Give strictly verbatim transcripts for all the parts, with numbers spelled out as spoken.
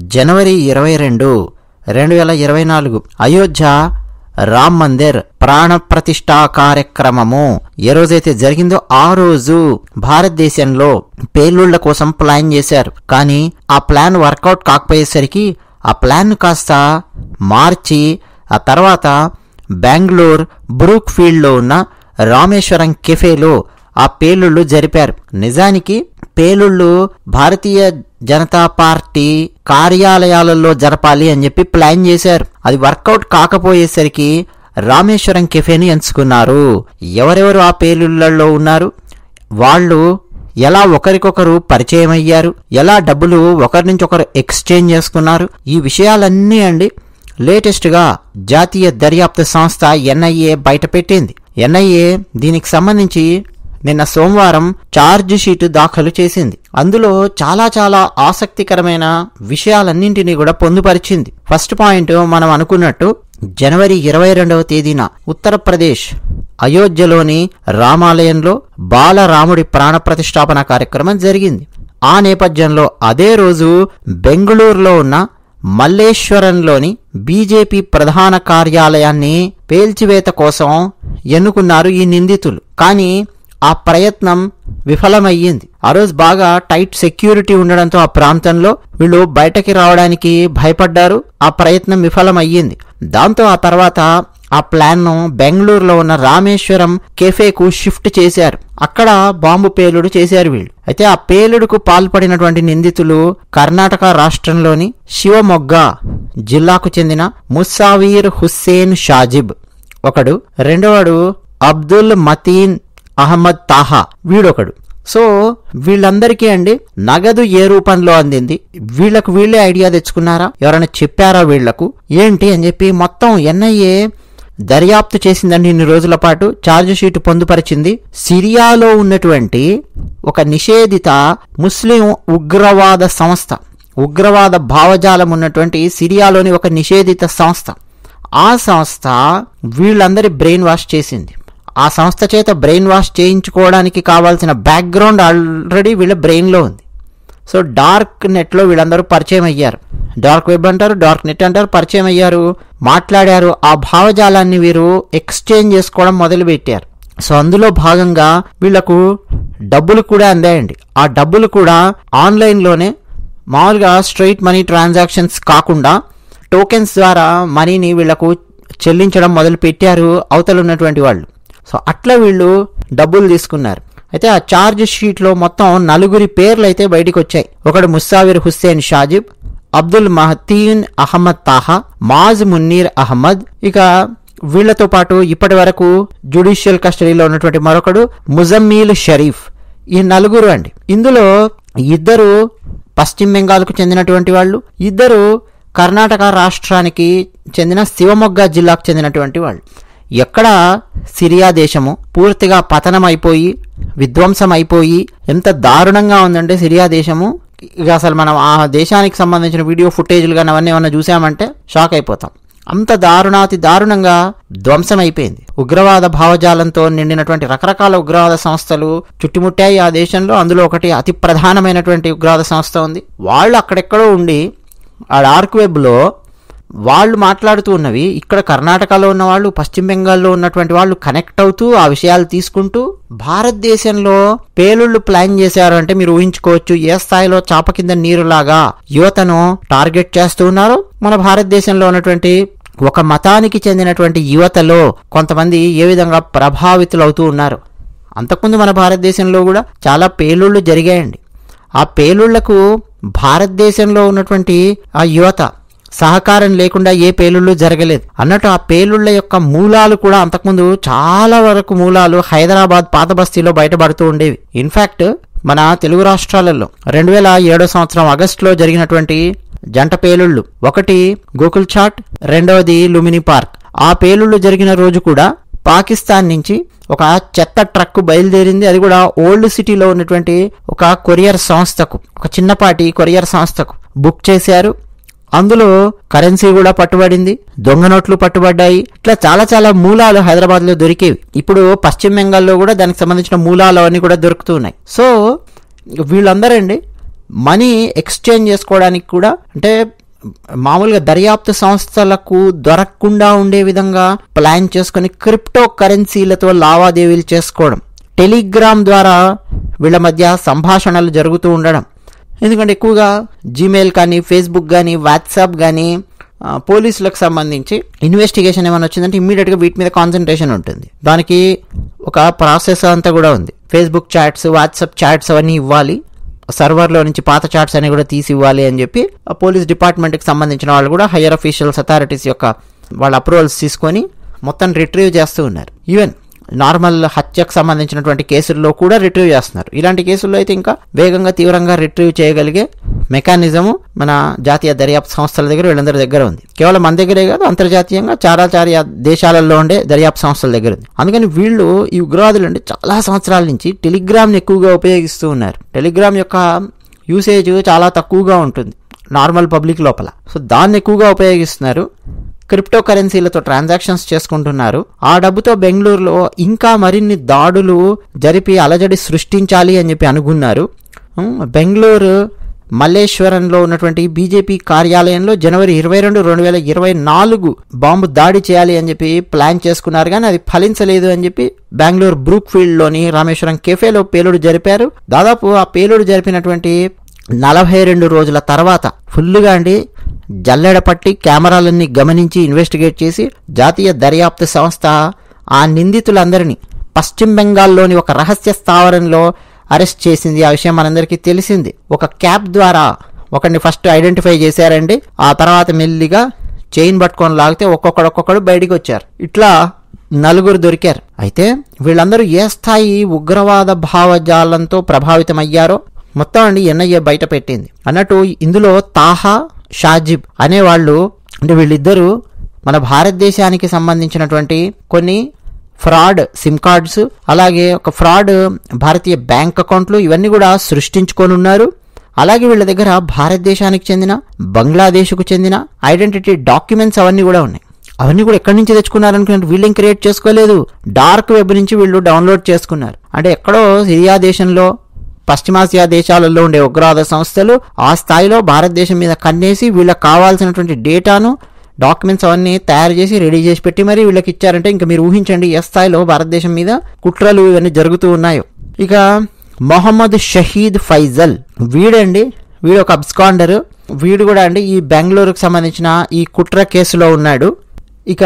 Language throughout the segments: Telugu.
జనవరి ఇరవై రెండు రెండు వేల ఇరవై నాలుగు అయోధ్య రామ్ మందిర్ ప్రాణ ప్రతిష్ఠా కార్యక్రమము ఏ రోజైతే జరిగిందో ఆ రోజు భారతదేశంలో పేలుళ్ల కోసం ప్లాన్ చేశారు. కానీ ఆ ప్లాన్ వర్కౌట్ కాకపోయేసరికి ఆ ప్లాన్ కాస్త మార్చి ఆ తర్వాత బెంగళూరు బ్రూక్ ఫీల్డ్ లో ఉన్న రామేశ్వరం కెఫేలో ఆ పేలుళ్లు జరిపారు. నిజానికి పేలుళ్లు భారతీయ జనతా పార్టీ కార్యాలయాలలో జరపాలి అని చెప్పి ప్లాన్ చేశారు. అది వర్కౌట్ కాకపోయేసరికి రామేశ్వరం కెఫేని ఎంచుకున్నారు. ఎవరెవరు ఆ పేలుళ్లలో ఉన్నారు, వాళ్ళు ఎలా ఒకరికొకరు పరిచయం అయ్యారు, ఎలా డబ్బులు ఒకరి నుంచి ఒకరు ఎక్స్చేంజ్ చేసుకున్నారు, ఈ విషయాలన్నీ అండి లేటెస్ట్గా జాతీయ దర్యాప్తు సంస్థ ఎన్ఐఏ బయటపెట్టింది. ఎన్ఐఏ దీనికి సంబంధించి నిన్న సోమవారం ఛార్జ్ షీట్ దాఖలు చేసింది. అందులో చాలా చాలా ఆసక్తికరమైన విషయాలన్నింటినీ కూడా పొందుపరిచింది. ఫస్ట్ పాయింట్, మనం అనుకున్నట్టు జనవరి ఇరవై రెండవ తేదీన ఉత్తరప్రదేశ్ అయోధ్యలోని రామాలయంలో బాలరాముడి ప్రాణ ప్రతిష్టాపన కార్యక్రమం జరిగింది. ఆ నేపథ్యంలో అదే రోజు బెంగళూరులో ఉన్న మల్లేశ్వరంలోని బీజేపీ ప్రధాన కార్యాలయాన్ని పేల్చివేత కోసం ఎన్నుకున్నారు ఈ నిందితులు. కానీ ఆ ప్రయత్నం విఫలమయ్యింది. ఆ రోజు బాగా టైట్ సెక్యూరిటీ ఉండడంతో ఆ ప్రాంతంలో వీళ్ళు బయటకి రావడానికి భయపడ్డారు. ఆ ప్రయత్నం విఫలమయ్యింది. దాంతో ఆ తర్వాత ఆ ప్లాన్ ను బెంగళూరులో ఉన్న రామేశ్వరం కెఫేకు షిఫ్ట్ చేశారు. అక్కడ బాంబు పేలుడు చేశారు వీళ్ళు. అయితే ఆ పేలుడుకు పాల్పడినటువంటి నిందితులు కర్ణాటక రాష్ట్రంలోని శివమొగ్గ జిల్లాకు చెందిన ముసావీర్ హుస్సేన్ షాజిబ్ ఒకడు, రెండవడు అబ్దుల్ మతీన్ అహ్మద్ తాహా వీడొకడు. సో వీళ్ళందరికీ అండి నగదు ఏ రూపంలో అందింది, వీళ్లకు వీళ్లే ఐడియా తెచ్చుకున్నారా, ఎవరైనా చెప్పారా వీళ్లకు ఏంటి అని చెప్పి మొత్తం ఎన్ఐఏ దర్యాప్తు చేసిందండి. ఇన్ని రోజుల పాటు ఛార్జ్ షీట్ పొందుపరిచింది. సిరియాలో ఉన్నటువంటి ఒక నిషేధిత ముస్లిం ఉగ్రవాద సంస్థ, ఉగ్రవాద భావజాలం ఉన్నటువంటి సిరియాలోని ఒక నిషేధిత సంస్థ, ఆ సంస్థ వీళ్ళందరి బ్రెయిన్ వాష్ చేసింది. ఆ సంస్థ చేత బ్రెయిన్ వాష్ చేయించుకోవడానికి కావాల్సిన బ్యాక్గ్రౌండ్ ఆల్రెడీ వీళ్ళ బ్రెయిన్లో ఉంది. సో డార్క్ నెట్లో వీళ్ళందరూ పరిచయం అయ్యారు. డార్క్ వెబ్ అంటారు, డార్క్ నెట్ అంటారు, పరిచయం అయ్యారు, మాట్లాడారు. ఆ భావజాలాన్ని వీరు ఎక్స్చేంజ్ చేసుకోవడం మొదలుపెట్టారు. సో అందులో భాగంగా వీళ్లకు డబ్బులు కూడా అందాయండి. ఆ డబ్బులు కూడా ఆన్లైన్లోనే మామూలుగా స్ట్రైట్ మనీ ట్రాన్సాక్షన్స్ కాకుండా టోకెన్స్ ద్వారా మనీని వీళ్లకు చెల్లించడం మొదలు పెట్టారు అవతల ఉన్నటువంటి వాళ్ళు. సో అట్లా వీళ్ళు డబ్బులు తీసుకున్నారు. అయితే ఆ ఛార్జ్ షీట్లో మొత్తం నలుగురి పేర్లు అయితే బయటకు వచ్చాయి. ఒకడు ముసావిర్ హుస్సేన్ షాజిబ్, అబ్దుల్ మతీన్ అహ్మద్ తాహా, మాజ్ మున్నీర్ అహ్మద్, ఇక వీళ్లతో పాటు ఇప్పటి వరకు జ్యుడిషియల్ కస్టడీలో ఉన్నటువంటి మరొకడు ముజమ్మీల్ షరీఫ్. ఈ నలుగురు అండి. ఇందులో ఇద్దరు పశ్చిమ బెంగాల్కు చెందినటువంటి వాళ్ళు, ఇద్దరు కర్ణాటక రాష్ట్రానికి చెందిన శివమొగ్గ జిల్లాకు చెందినటువంటి వాళ్ళు. ఎక్కడ సిరియా దేశము పూర్తిగా పతనం అయిపోయి విధ్వంసం అయిపోయి ఎంత దారుణంగా ఉందంటే సిరియా దేశము, ఇక అసలు మనం ఆ దేశానికి సంబంధించిన వీడియో ఫుటేజ్లు కానీ అవన్నీ ఏమన్నా చూసామంటే షాక్ అయిపోతాం. అంత దారుణాతి దారుణంగా ధ్వంసం అయిపోయింది. ఉగ్రవాద భావజాలంతో నిండినటువంటి రకరకాల ఉగ్రవాద సంస్థలు చుట్టుముట్టాయి ఆ దేశంలో. అందులో ఒకటి అతి ప్రధానమైనటువంటి ఉగ్రవాద సంస్థ ఉంది. వాళ్ళు అక్కడెక్కడో ఉండి ఆ డార్క్ వెబ్లో వాళ్ళు మాట్లాడుతూ ఉన్నవి ఇక్కడ కర్ణాటకలో ఉన్న వాళ్ళు, పశ్చిమ బెంగాల్లో ఉన్నటువంటి వాళ్ళు కనెక్ట్ అవుతూ ఆ విషయాలు తీసుకుంటూ భారతదేశంలో పేలుళ్లు ప్లాన్ చేశారు అంటే మీరు ఊహించుకోవచ్చు ఏ స్థాయిలో చాప కింద నీరులాగా యువతను టార్గెట్ చేస్తూ ఉన్నారో. మన భారతదేశంలో ఉన్నటువంటి ఒక మతానికి చెందినటువంటి యువతలో కొంతమంది ఏ విధంగా ప్రభావితులు అవుతూ ఉన్నారు. అంతకుముందు మన భారతదేశంలో కూడా చాలా పేలుళ్లు జరిగాయండి. ఆ పేలుళ్లకు భారతదేశంలో ఉన్నటువంటి ఆ యువత సహకారం లేకుండా ఏ పేలుళ్లు జరగలేదు అన్నట్టు ఆ పేలుళ్ల యొక్క మూలాలు కూడా అంతకుముందు చాలా వరకు మూలాలు హైదరాబాద్ పాత బస్తీలో బయటపడుతూ ఉండేవి. ఇన్ఫాక్ట్ మన తెలుగు రాష్ట్రాలలో రెండు వేల ఏడో సంవత్సరం ఆగస్టులో జరిగినటువంటి జంట పేలుళ్లు, ఒకటి గోకుల్ చాట్, రెండవది లుమిని పార్క్. ఆ పేలుళ్లు జరిగిన రోజు కూడా పాకిస్తాన్ నుంచి ఒక చెత్త ట్రక్ బయలుదేరింది. అది కూడా ఓల్డ్ సిటీలో ఉన్నటువంటి ఒక కొరియర్ సంస్థకు, ఒక చిన్నపాటి కొరియర్ సంస్థకు బుక్ చేశారు. అందులో కరెన్సీ కూడా పట్టుబడింది, దొంగ నోట్లు పట్టుబడ్డాయి. ఇట్లా చాలా చాలా మూలాలు హైదరాబాద్ లో దొరికేవి. ఇప్పుడు పశ్చిమ బెంగాల్లో కూడా దానికి సంబంధించిన మూలాలు అవన్నీ కూడా దొరుకుతున్నాయి. సో వీళ్ళందరండి మనీ ఎక్స్చేంజ్ చేసుకోవడానికి కూడా, అంటే మామూలుగా దర్యాప్తు సంస్థలకు దొరకకుండా ఉండే విధంగా ప్లాన్ చేసుకుని క్రిప్టో కరెన్సీలతో లావాదేవీలు చేసుకోవడం, టెలిగ్రామ్ ద్వారా వీళ్ళ మధ్య సంభాషణలు జరుగుతూ ఉండడం. ఎందుకంటే ఎక్కువగా జీమెయిల్ కానీ, ఫేస్బుక్ కానీ, వాట్సాప్ కానీ పోలీసులకు సంబంధించి ఇన్వెస్టిగేషన్ ఏమైనా వచ్చిందంటే ఇమ్మీడియట్గా వీటి మీద కాన్సన్ట్రేషన్ ఉంటుంది. దానికి ఒక ప్రాసెస్ అంతా కూడా ఉంది. ఫేస్బుక్ చాట్స్, వాట్సాప్ చాట్స్ అవన్నీ ఇవ్వాలి, సర్వర్లో నుంచి పాత చాట్స్ అన్ని కూడా తీసి ఇవ్వాలి అని చెప్పి పోలీస్ డిపార్ట్మెంట్కి సంబంధించిన వాళ్ళు కూడా హయ్యర్ అఫీషియల్స్ అథారిటీస్ యొక్క వాళ్ళ అప్రూవల్స్ తీసుకొని మొత్తం రిట్రీవ్ చేస్తూ ఉన్నారు. ఈవెన్ నార్మల్ హత్యకు సంబంధించినటువంటి కేసుల్లో కూడా రిట్రీవ్ చేస్తున్నారు. ఇలాంటి కేసుల్లో అయితే ఇంకా వేగంగా తీవ్రంగా రిట్రీవ్ చేయగలిగే మెకానిజము మన జాతీయ దర్యాప్తు సంస్థల దగ్గర వీళ్ళందరి దగ్గర ఉంది. కేవలం మన దగ్గరే కాదు, అంతర్జాతీయంగా చాలా చాలా దేశాలలో ఉండే దర్యాప్తు సంస్థల దగ్గర ఉంది. అందుకని వీళ్ళు ఈ ఉగ్రవాదులు అంటే చాలా సంవత్సరాల నుంచి టెలిగ్రామ్ని ఎక్కువగా ఉపయోగిస్తూ ఉన్నారు. టెలిగ్రామ్ యొక్క యూసేజ్ చాలా తక్కువగా ఉంటుంది నార్మల్ పబ్లిక్ లోపల. సో దాన్ని ఎక్కువగా ఉపయోగిస్తున్నారు. క్రిప్టో కరెన్సీలతో ట్రాన్సాక్షన్స్ చేసుకుంటున్నారు. ఆ డబ్బుతో బెంగళూరులో ఇంకా మరిన్ని దాడులు జరిపి అలజడి సృష్టించాలి అని చెప్పి అనుకున్నారు. బెంగళూరు మల్లేశ్వరంలో ఉన్నటువంటి బీజేపీ కార్యాలయంలో జనవరి ఇరవై రెండు రెండు వేల ఇరవై నాలుగు బాంబు దాడి చేయాలి అని చెప్పి ప్లాన్ చేసుకున్నారు, కానీ అది ఫలించలేదు అని చెప్పి బెంగళూరు బ్రూక్ ఫీల్డ్లోని రామేశ్వరం కెఫేలో పేలుడు జరిపారు. దాదాపు ఆ పేలుడు జరిపినటువంటి నలభై రెండు రోజుల తర్వాత ఫుల్లుగా అండి జల్లెడ పట్టి కెమెరాలన్నీ గమనించి ఇన్వెస్టిగేట్ చేసి జాతీయ దర్యాప్తు సంస్థ ఆ నిందితులందరినీ పశ్చిమ బెంగాల్లోని ఒక రహస్య స్థావరంలో అరెస్ట్ చేసింది. ఆ విషయం మనందరికీ తెలిసింది. ఒక క్యాబ్ ద్వారా ఒకరిని ఫస్ట్ ఐడెంటిఫై చేశారండి. ఆ తర్వాత మెల్లిగా చైన్ పట్టుకొని లాగితే ఒక్కొక్కడు ఒక్కొక్కడు బయటికి వచ్చారు. ఇట్లా నలుగురు దొరికారు. అయితే వీళ్ళందరూ ఏ స్థాయి ఉగ్రవాద భావజాలంతో ప్రభావితమయ్యారో మొత్తం అండి ఎన్ఐఏ బయట పెట్టింది. అన్నట్టు ఇందులో తాహా, షాజిబ్ అనేవాళ్ళు, అంటే వీళ్ళిద్దరూ మన భారతదేశానికి సంబంధించినటువంటి కొన్ని ఫ్రాడ్ సిమ్ కార్డ్స్, అలాగే ఒక ఫ్రాడ్ భారతీయ బ్యాంక్ అకౌంట్లు ఇవన్నీ కూడా సృష్టించుకొని ఉన్నారు. అలాగే వీళ్ళ దగ్గర భారతదేశానికి చెందిన, బంగ్లాదేశ్కు చెందిన ఐడెంటిటీ డాక్యుమెంట్స్ అవన్నీ కూడా ఉన్నాయి. అవన్నీ కూడా ఎక్కడి నుంచి తెచ్చుకున్నారనుకున్నట్టు వీళ్ళేం క్రియేట్ చేసుకోలేదు, డార్క్ వెబ్ నుంచి వీళ్ళు డౌన్లోడ్ చేసుకున్నారు. అంటే ఎక్కడో సిరియా దేశంలో, పశ్చిమాసియా దేశాలలో ఉండే ఉగ్రవాద సంస్థలు ఆ స్థాయిలో భారతదేశం మీద కన్నేసి వీళ్ళకి కావాల్సినటువంటి డేటాను, డాక్యుమెంట్స్ అవన్నీ తయారు చేసి రెడీ చేసి పెట్టి మరి వీళ్ళకి ఇచ్చారంటే ఇంకా మీరు ఊహించండి ఏ స్థాయిలో భారతదేశం మీద కుట్రలు ఇవన్నీ జరుగుతూ ఉన్నాయో. ఇక మొహమ్మద్ షహీద్ ఫైజల్ వీడండి, వీడు ఒక అబ్స్కాండర్. వీడు కూడా అండి ఈ బెంగళూరుకు సంబంధించిన ఈ కుట్ర కేసులో ఉన్నాడు. ఇక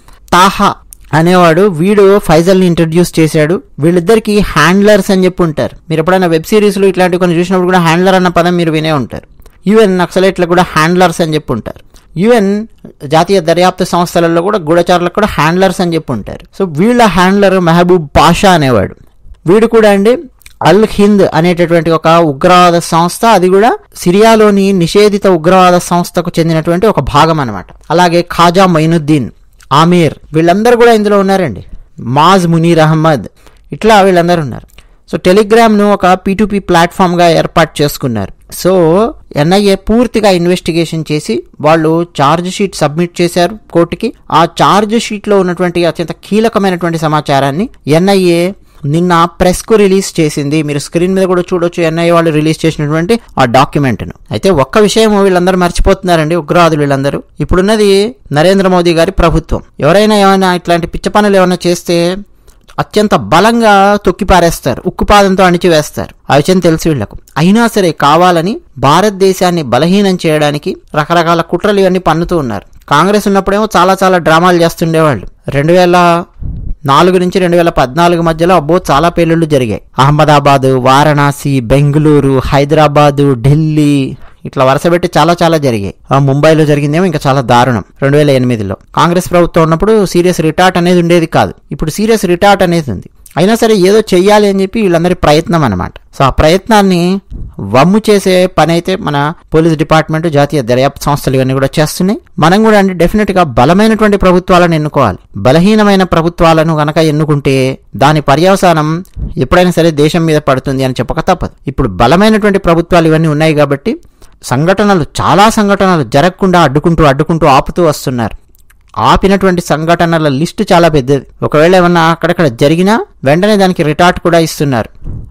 తాహా అనేవాడు, వీడు ఫైజల్ని ఇంట్రడ్యూస్ చేశాడు. వీళ్ళిద్దరికి హ్యాండ్లర్స్ అని చెప్పి ఉంటారు. మీరు ఎప్పుడైనా వెబ్ సిరీస్లో ఇట్లాంటివి కొన్ని చూసినప్పుడు కూడా హ్యాండ్లర్ అన్న పదం మీరు వినే ఉంటారు. యుఎన్ నక్సలైట్లకు కూడా హ్యాండ్లర్స్ అని చెప్పి ఉంటారు. యుఎన్ జాతీయ దర్యాప్తు సంస్థలలో కూడా గూఢచారులకు కూడా హ్యాండ్లర్స్ అని చెప్పి ఉంటారు. సో వీళ్ళ హ్యాండ్లర్ మెహబూబ్ పాషా అనేవాడు. వీడు కూడా అండి అల్ హింద్ అనేటటువంటి ఒక ఉగ్రవాద సంస్థ, అది కూడా సిరియాలోని నిషేధిత ఉగ్రవాద సంస్థకు చెందినటువంటి ఒక భాగం అనమాట. అలాగే ఖాజా మైనుద్దీన్, ఆమీర్ వీళ్ళందరూ కూడా ఇందులో ఉన్నారండి. మాజ్ మునీర్ అహ్మద్, ఇట్లా వీళ్ళందరూ ఉన్నారు. సో టెలిగ్రామ్ను ఒక పీ టు పీ ప్లాట్ఫామ్గా ఏర్పాటు చేసుకున్నారు. సో ఎన్ఐఏ పూర్తిగా ఇన్వెస్టిగేషన్ చేసి వాళ్ళు ఛార్జ్ షీట్ సబ్మిట్ చేశారు కోర్టుకి. ఆ ఛార్జ్ షీట్లో ఉన్నటువంటి అత్యంత కీలకమైనటువంటి సమాచారాన్ని ఎన్ఐఏ నిన్న ప్రెస్ కు రిలీజ్ చేసింది. మీరు స్క్రీన్ మీద కూడా చూడొచ్చు ఎన్ఐఏ వాళ్ళు రిలీజ్ చేసినటువంటి ఆ డాక్యుమెంట్ ను. అయితే ఒక్క విషయం వీళ్ళందరూ మర్చిపోతున్నారండి, ఉగ్రవాదులు వీళ్ళందరూ. ఇప్పుడున్నది నరేంద్ర మోదీ గారి ప్రభుత్వం. ఎవరైనా ఏమైనా ఇట్లాంటి పిచ్చ పనులు ఏమైనా చేస్తే అత్యంత బలంగా తొక్కి పారేస్తారు, ఉక్కుపాదంతో అణిచివేస్తారు. ఆ విషయం తెలుసు వీళ్లకు. అయినా సరే కావాలని భారతదేశాన్ని బలహీనం చేయడానికి రకరకాల కుట్రలు ఇవన్నీ పన్నుతూ ఉన్నారు. కాంగ్రెస్ ఉన్నప్పుడేమో చాలా చాలా డ్రామాలు చేస్తుండేవాళ్ళు. రెండు వేల నాలుగు నుంచి రెండు వేల పద్నాలుగు మధ్యలో అబ్బో చాలా పేలుళ్లు జరిగాయి. అహ్మదాబాద్, వారణాసి, బెంగళూరు, హైదరాబాదు, ఢిల్లీ ఇట్లా వరుసపెట్టి చాలా చాలా జరిగాయి. ముంబైలో జరిగిందేమో ఇంకా చాలా దారుణం. రెండు వేల ఎనిమిదిలో కాంగ్రెస్ ప్రభుత్వం ఉన్నప్పుడు సీరియస్ రిటార్ట్ అనేది ఉండేది కాదు. ఇప్పుడు సీరియస్ రిటార్ట్ అనేది ఉంది. అయినా సరే ఏదో చెయ్యాలి అని చెప్పి వీళ్ళందరి ప్రయత్నం అనమాట. సో ఆ ప్రయత్నాన్ని వమ్ము చేసే పని అయితే మన పోలీస్ డిపార్ట్మెంట్, జాతీయ దర్యాప్తు సంస్థలు ఇవన్నీ కూడా చేస్తున్నాయి. మనం కూడా అంటే డెఫినెట్ గా బలమైనటువంటి ప్రభుత్వాలను ఎన్నుకోవాలి. బలహీనమైన ప్రభుత్వాలను గనక ఎన్నుకుంటే దాని పర్యవసానం ఎప్పుడైనా సరే దేశం మీద పడుతుంది అని చెప్పక తప్పదు. ఇప్పుడు బలమైనటువంటి ప్రభుత్వాలు ఇవన్నీ ఉన్నాయి కాబట్టి సంఘటనలు, చాలా సంఘటనలు జరగకుండా అడ్డుకుంటూ అడ్డుకుంటూ ఆపుతూ వస్తున్నారు. ఆపినటువంటి సంఘటనల లిస్టు చాలా పెద్దది. ఒకవేళ ఏమన్నా అక్కడక్కడ జరిగినా వెంటనే దానికి రిటార్ట్ కూడా ఇస్తున్నారు.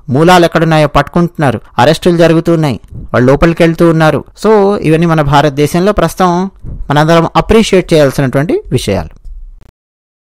మూలాలు ఎక్కడున్నాయో పట్టుకుంటున్నారు, అరెస్టులు జరుగుతున్నాయి, వాళ్ళు లోపలికి వెళ్తూ ఉన్నారు. సో ఇవన్నీ మన భారతదేశంలో ప్రస్తుతం మనందరం అప్రిషియేట్ చేయాల్సినటువంటి విషయాలు.